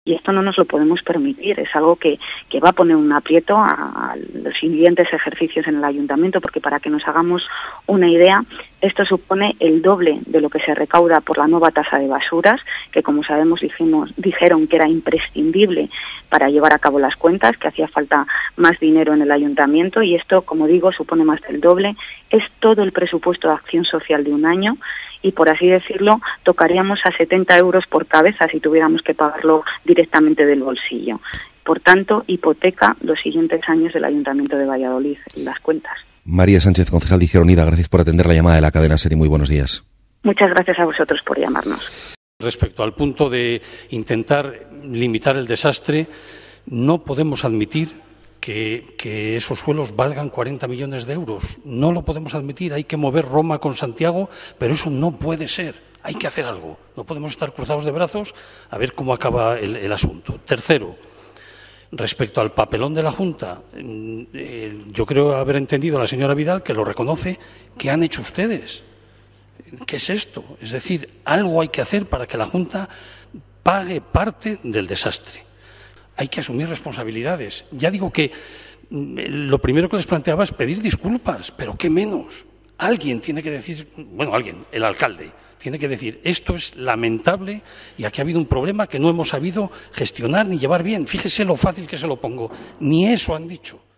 y esto no nos lo podemos permitir. Es algo que va a poner un aprieto a los siguientes ejercicios en el ayuntamiento, porque para que nos hagamos una idea, esto supone el doble de lo que se recauda por la nueva tasa de basuras, que como sabemos dijeron que era imprescindible para llevar a cabo las cuentas, que hacía falta más dinero en el ayuntamiento, y esto, como digo, supone más del doble. Es todo el presupuesto de acción social de un año, y por así decirlo, tocaríamos a 70 euros por cabeza si tuviéramos que pagarlo directamente del bolsillo. Por tanto, hipoteca los siguientes años del Ayuntamiento de Valladolid en las cuentas. María Sánchez, concejal de Izquierda Unida, gracias por atender la llamada de la cadena SER y muy buenos días. Muchas gracias a vosotros por llamarnos. Respecto al punto de intentar limitar el desastre, no podemos admitir que esos suelos valgan 40 millones de euros. No lo podemos admitir. Hay que mover Roma con Santiago, pero eso no puede ser. Hay que hacer algo. No podemos estar cruzados de brazos a ver cómo acaba el asunto. Tercero, respecto al papelón de la Junta, yo creo haber entendido a la señora Vidal que lo reconoce. ¿Qué han hecho ustedes? ¿Qué es esto? Es decir, algo hay que hacer para que la Junta pague parte del desastre. Hay que asumir responsabilidades. Ya digo que lo primero que les planteaba es pedir disculpas, pero ¿qué menos? Alguien tiene que decir, el alcalde, tiene que decir, esto es lamentable y aquí ha habido un problema que no hemos sabido gestionar ni llevar bien. Fíjese lo fácil que se lo pongo. Ni eso han dicho.